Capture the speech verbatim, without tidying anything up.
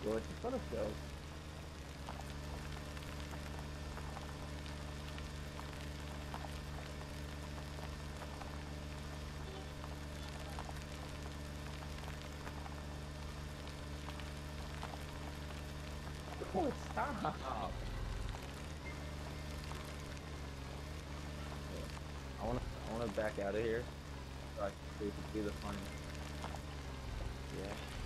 Well, just let us go. Oh, stop! Yeah. I wanna, I wanna back out of here so I can see, see the funny. Yeah.